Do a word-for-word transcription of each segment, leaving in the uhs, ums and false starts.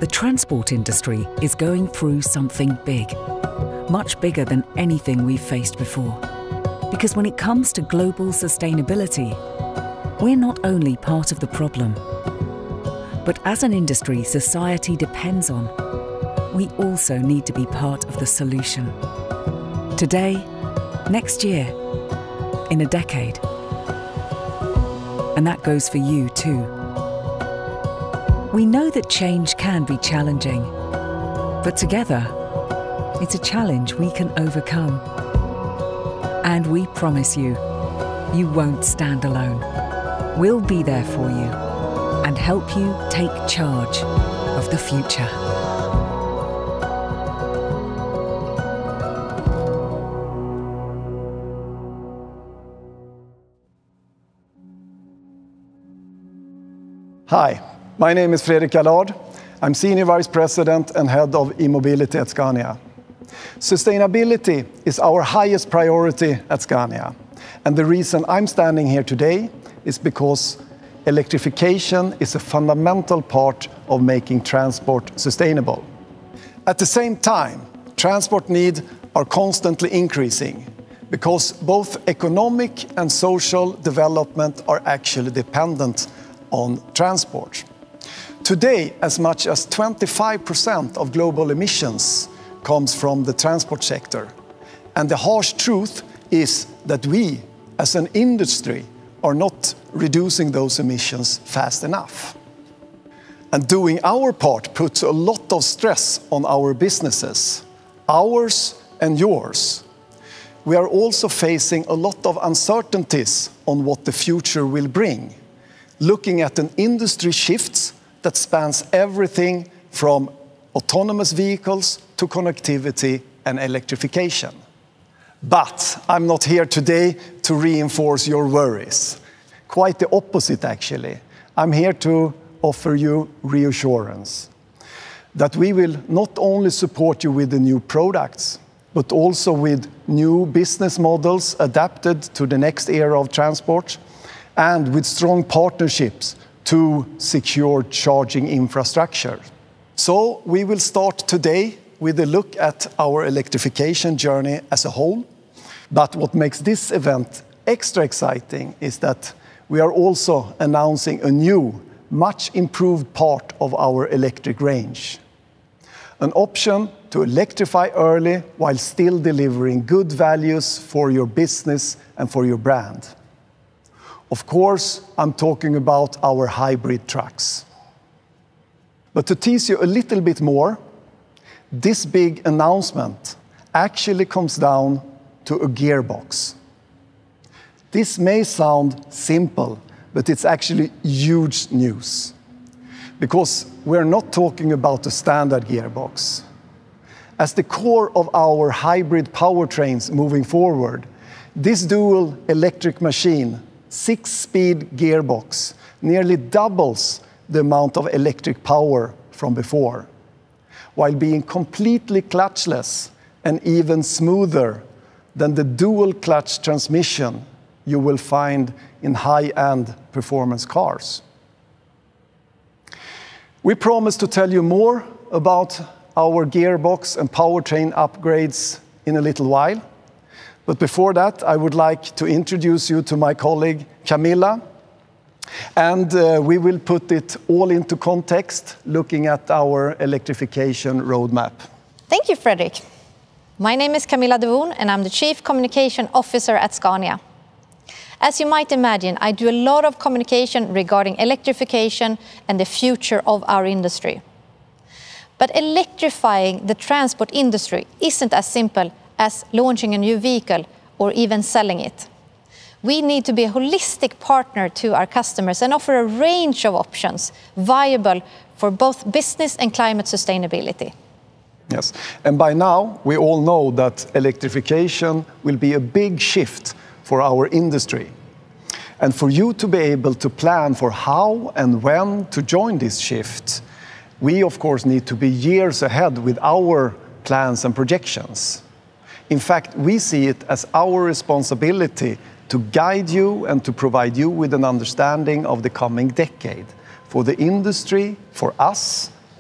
The transport industry is going through something big, much bigger than anything we've faced before. Because when it comes to global sustainability, we're not only part of the problem, but as an industry society depends on, we also need to be part of the solution. Today, next year, in a decade. And that goes for you too. We know that change can be challenging, but together, it's a challenge we can overcome. And we promise you, you won't stand alone. We'll be there for you and help you take charge of the future. Hi, my name is Fredrik Allard. I'm Senior Vice President and Head of E-Mobility at Scania. Sustainability is our highest priority at Scania. And the reason I'm standing here today is because electrification is a fundamental part of making transport sustainable. At the same time, transport needs are constantly increasing because both economic and social development are actually dependent on transport. Today, as much as twenty-five percent of global emissions comes from the transport sector. And the harsh truth is that we, as an industry, are not reducing those emissions fast enough. And doing our part puts a lot of stress on our businesses, ours and yours. We are also facing a lot of uncertainties on what the future will bring, looking at an industry shift that spans everything from autonomous vehicles to connectivity and electrification. But I'm not here today to reinforce your worries. Quite the opposite, actually. I'm here to offer you reassurance that we will not only support you with the new products, but also with new business models adapted to the next era of transport, and with strong partnerships to secure charging infrastructure. So we will start today with a look at our electrification journey as a whole. But what makes this event extra exciting is that we are also announcing a new, much improved part of our electric range. An option to electrify early while still delivering good values for your business and for your brand. Of course, I'm talking about our hybrid trucks. But to tease you a little bit more, this big announcement actually comes down to a gearbox. This may sound simple, but it's actually huge news. Because we're not talking about a standard gearbox. As the core of our hybrid powertrains moving forward, this dual electric machine, six-speed gearbox, nearly doubles the amount of electric power from before, while being completely clutchless and even smoother than the dual clutch transmission you will find in high-end performance cars. We promise to tell you more about our gearbox and powertrain upgrades in a little while. But before that, I would like to introduce you to my colleague, Camilla. And uh, we will put it all into context, looking at our electrification roadmap. Thank you, Fredrik. My name is Camilla Devon, and I'm the Chief Communication Officer at Scania. As you might imagine, I do a lot of communication regarding electrification and the future of our industry. But electrifying the transport industry isn't as simple as launching a new vehicle or even selling it. We need to be a holistic partner to our customers and offer a range of options viable for both business and climate sustainability. Yes, and by now we all know that electrification will be a big shift for our industry. And for you to be able to plan for how and when to join this shift, we of course need to be years ahead with our plans and projections. In fact, we see it as our responsibility to guide you and to provide you with an understanding of the coming decade for the industry, for us,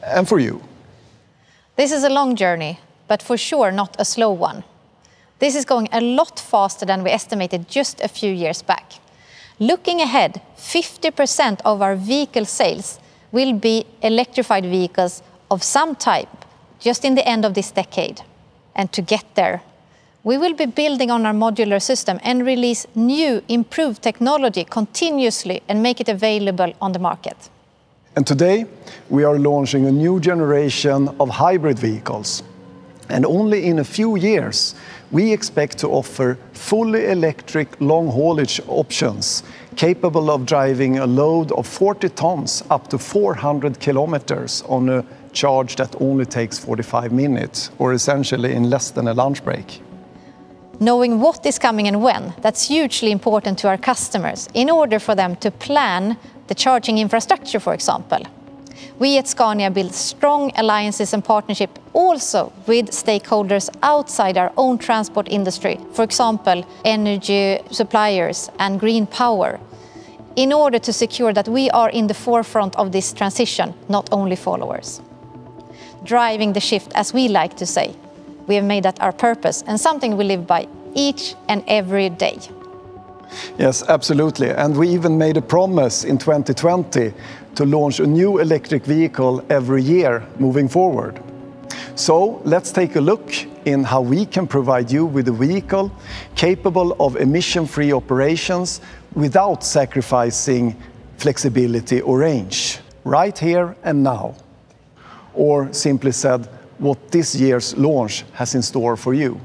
and for you. This is a long journey, but for sure not a slow one. This is going a lot faster than we estimated just a few years back. Looking ahead, fifty percent of our vehicle sales will be electrified vehicles of some type just in the end of this decade. And to get there, we will be building on our modular system and release new, improved technology continuously and make it available on the market. And today, we are launching a new generation of hybrid vehicles. And only in a few years, we expect to offer fully electric long-haulage options capable of driving a load of forty tons up to four hundred kilometers on a charge that only takes forty-five minutes, or essentially in less than a lunch break. Knowing what is coming and when, that's hugely important to our customers in order for them to plan the charging infrastructure, for example. We at Scania build strong alliances and partnership also with stakeholders outside our own transport industry, for example, energy suppliers and green power, in order to secure that we are in the forefront of this transition, not only followers. Driving the shift, as we like to say. We have made that our purpose and something we live by each and every day. Yes, absolutely. And we even made a promise in twenty twenty to launch a new electric vehicle every year moving forward. So let's take a look in how we can provide you with a vehicle capable of emission-free operations without sacrificing flexibility or range, right here and now. Or simply said, what this year's launch has in store for you.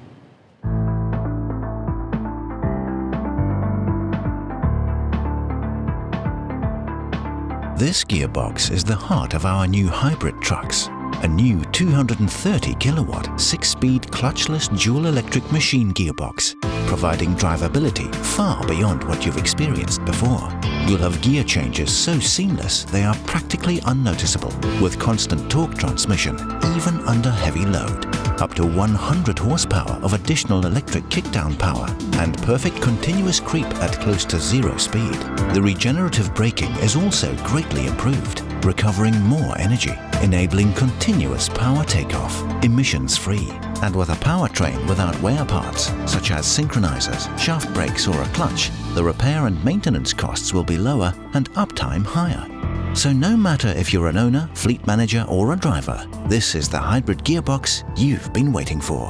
This gearbox is the heart of our new hybrid trucks. A new two hundred thirty kilowatt, six-speed clutchless dual electric machine gearbox, providing drivability far beyond what you've experienced before. You'll have gear changes so seamless they are practically unnoticeable, with constant torque transmission even under heavy load. Up to one hundred horsepower of additional electric kickdown power and perfect continuous creep at close to zero speed. The regenerative braking is also greatly improved, recovering more energy, enabling continuous power takeoff, emissions-free. And with a powertrain without wear parts, such as synchronizers, shaft brakes or a clutch, the repair and maintenance costs will be lower and uptime higher. So no matter if you're an owner, fleet manager or a driver, this is the hybrid gearbox you've been waiting for.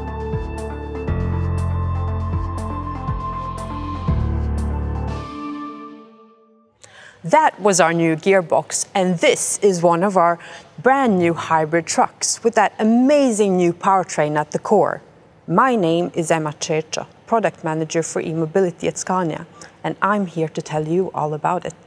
That was our new gearbox, and this is one of our brand new hybrid trucks with that amazing new powertrain at the core. My name is Emma Cercha, Product Manager for e-mobility at Scania, and I'm here to tell you all about it.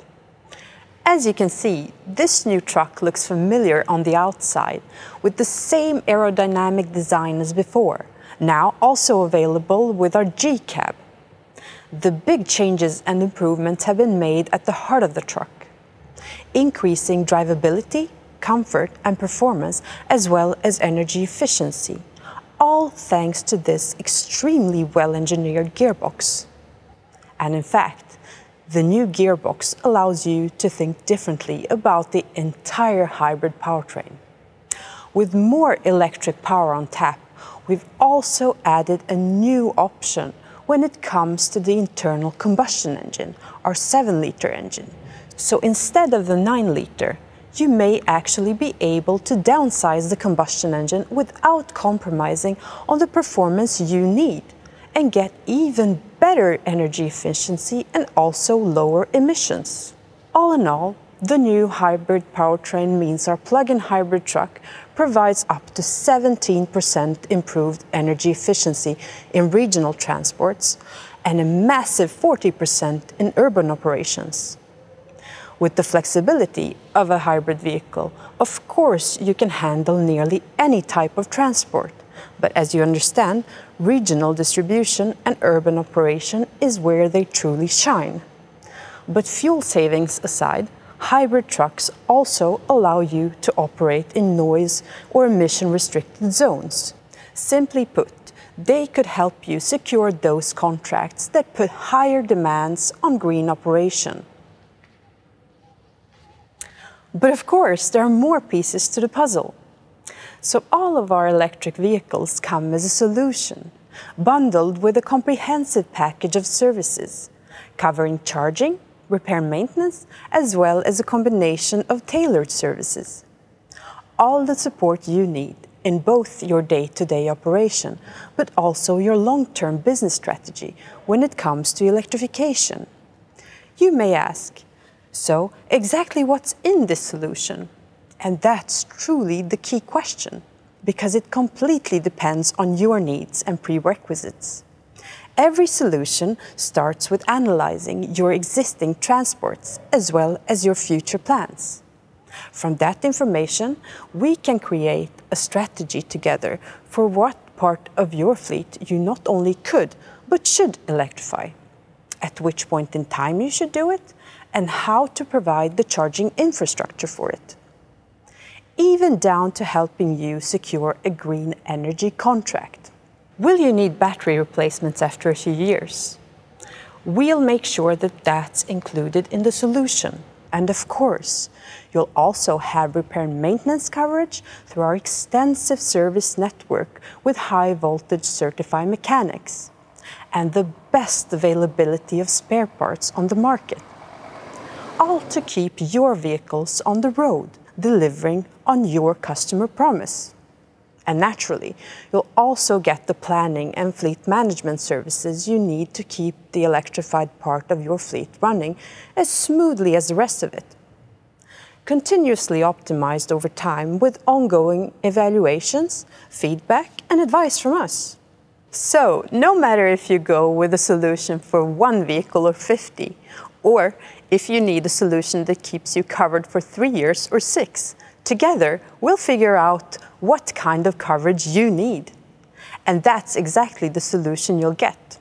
As you can see, this new truck looks familiar on the outside, with the same aerodynamic design as before, now also available with our G-cab. The big changes and improvements have been made at the heart of the truck, increasing drivability, comfort and performance, as well as energy efficiency, all thanks to this extremely well-engineered gearbox. And in fact, the new gearbox allows you to think differently about the entire hybrid powertrain. With more electric power on tap, we've also added a new option when it comes to the internal combustion engine, our seven liter engine. So instead of the nine liter, you may actually be able to downsize the combustion engine without compromising on the performance you need and get even better energy efficiency and also lower emissions. All in all, the new hybrid powertrain means our plug-in hybrid truck provides up to seventeen percent improved energy efficiency in regional transports and a massive forty percent in urban operations. With the flexibility of a hybrid vehicle, of course you can handle nearly any type of transport. But as you understand, regional distribution and urban operation is where they truly shine. But fuel savings aside, hybrid trucks also allow you to operate in noise or emission-restricted zones. Simply put, they could help you secure those contracts that put higher demands on green operation. But of course, there are more pieces to the puzzle. So all of our electric vehicles come as a solution, bundled with a comprehensive package of services, covering charging, repair and maintenance, as well as a combination of tailored services. All the support you need in both your day-to-day operation, but also your long-term business strategy when it comes to electrification. You may ask, so exactly what's in this solution? And that's truly the key question, because it completely depends on your needs and prerequisites. Every solution starts with analyzing your existing transports as well as your future plans. From that information, we can create a strategy together for what part of your fleet you not only could, but should electrify, at which point in time you should do it, and how to provide the charging infrastructure for it. Even down to helping you secure a green energy contract. Will you need battery replacements after a few years? We'll make sure that that's included in the solution. And of course, you'll also have repair and maintenance coverage through our extensive service network with high voltage certified mechanics and the best availability of spare parts on the market. All to keep your vehicles on the road, delivering on your customer promise. And naturally, you'll also get the planning and fleet management services you need to keep the electrified part of your fleet running as smoothly as the rest of it. Continuously optimized over time with ongoing evaluations, feedback, and advice from us. So, no matter if you go with a solution for one vehicle or fifty, or if you need a solution that keeps you covered for three years or six, together we'll figure out what kind of coverage you need. And that's exactly the solution you'll get.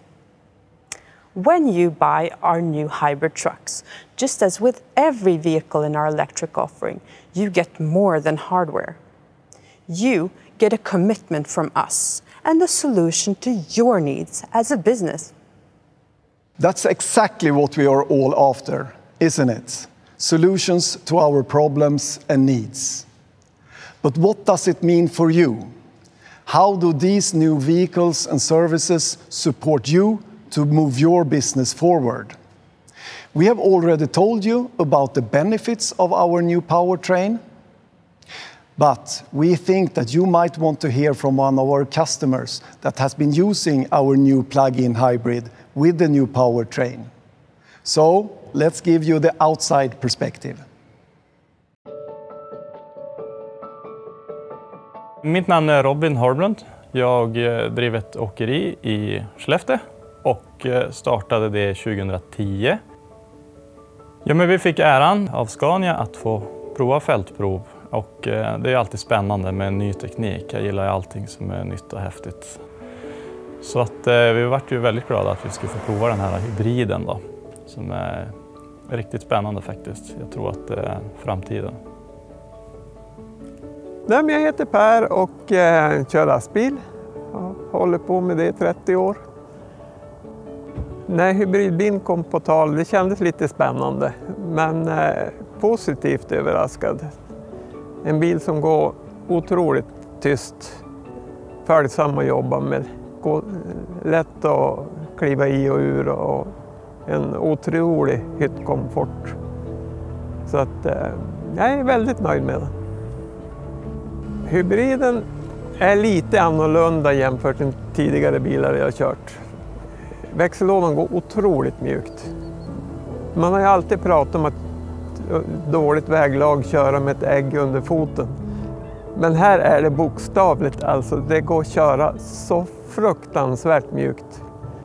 When you buy our new hybrid trucks, just as with every vehicle in our electric offering, you get more than hardware. You get a commitment from us and a solution to your needs as a business. That's exactly what we are all after, isn't it? Solutions to our problems and needs. But what does it mean for you? How do these new vehicles and services support you to move your business forward? We have already told you about the benefits of our new powertrain, but we think that you might want to hear from one of our customers that has been using our new plug-in hybrid with the new powertrain. So let's give you the outside perspective. Mitt namn är Robin Horblund. Jag driver ett åkeri i Skellefteå och startade det tjugohundratio. Ja, men vi fick äran av Scania att få prova fältprov och det är alltid spännande med ny teknik. Jag gillar allting som är nytt och häftigt. Så att vi vart ju väldigt glada att vi skulle få prova den här hybriden då, som är riktigt spännande faktiskt. Jag tror att det är framtiden. Jag heter Per och eh, kör lastbil. Jag håller på med det i trettio år. När hybridbilen kom på tal, det kändes lite spännande, men eh, positivt överraskad. En bil som går otroligt tyst, följsam att jobba med, går lätt att kliva i och ur och en otrolig hyttkomfort. Så att eh, jag är väldigt nöjd med den. Hybriden är lite annorlunda jämfört med tidigare bilar jag har kört. Växellådan går otroligt mjukt. Man har ju alltid pratat om att dåligt väglag köra med ett ägg under foten. Men här är det bokstavligt, alltså det går att köra så fruktansvärt mjukt.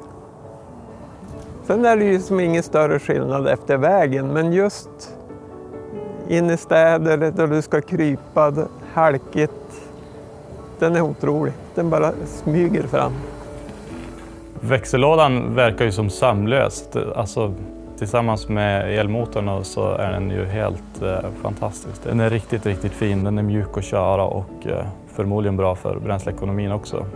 Sen är det ju som ingen större skillnad efter vägen, men just in i städer där du ska krypa, halkigt, den är otrolig. Den bara smyger fram. Växellådan verkar ju som sömlös. Alltså, tillsammans med elmotorn så är den ju helt eh, fantastisk. Den är riktigt, riktigt fin. Den är mjuk att köra och eh, förmodligen bra för bränsleekonomin också.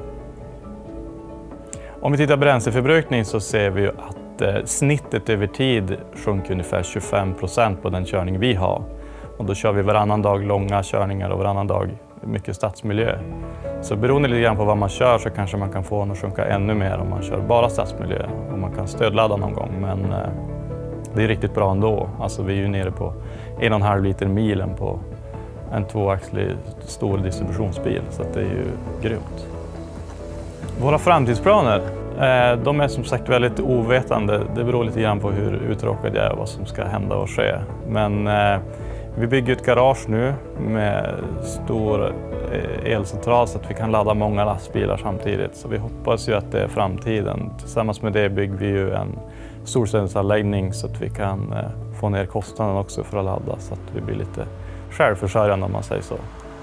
Om vi tittar på bränsleförbrukning så ser vi ju att eh, snittet över tid sjunker ungefär tjugofem procent på den körning vi har. Och då kör vi varannan dag långa körningar och varannan dag mycket stadsmiljö. Så beroende lite grann på vad man kör så kanske man kan få den att sjunka ännu mer om man kör bara stadsmiljö. Och man kan stödladda någon gång, men eh, det är riktigt bra ändå. Alltså vi är ju nere på en och en halv liter milen på en tvåaxlig stor distributionsbil, så att det är ju grymt. Våra framtidsplaner, eh, de är som sagt väldigt ovetande. Det beror lite grann på hur uttråkad jag är och vad som ska hända och ske. Men eh, vi bygger ett garage nu med stor elcentral så att vi kan ladda många lastbilar samtidigt. Så vi hoppas ju att det är framtiden. Tillsammans med det bygger vi ju en solcellsanläggning så att vi kan få ner kostnaden också för att ladda, så att vi blir lite självförsörjande om man säger så.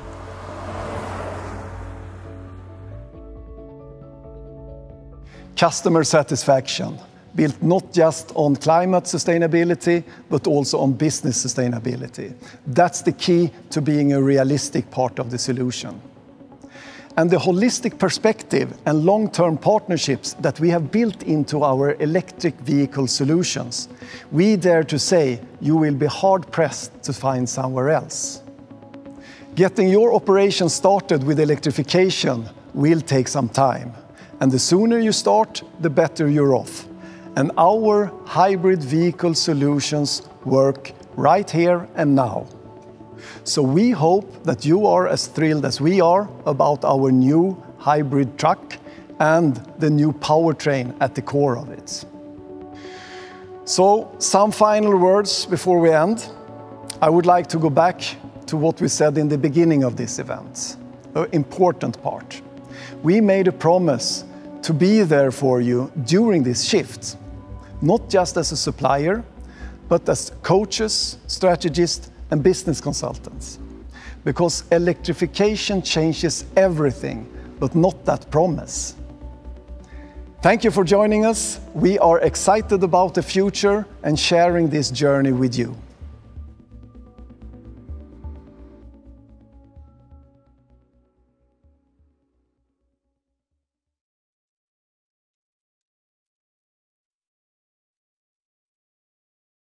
Customer satisfaction, built not just on climate sustainability, but also on business sustainability. That's the key to being a realistic part of the solution. And the holistic perspective and long-term partnerships that we have built into our electric vehicle solutions, we dare to say you will be hard-pressed to find somewhere else. Getting your operation started with electrification will take some time. And the sooner you start, the better you're off. And our hybrid vehicle solutions work right here and now. So we hope that you are as thrilled as we are about our new hybrid truck and the new powertrain at the core of it. So some final words before we end. I would like to go back to what we said in the beginning of this event, an important part. We made a promise to be there for you during this shift. Not just as a supplier, but as coaches, strategists, and business consultants. Because electrification changes everything, but not that promise. Thank you for joining us. We are excited about the future and sharing this journey with you.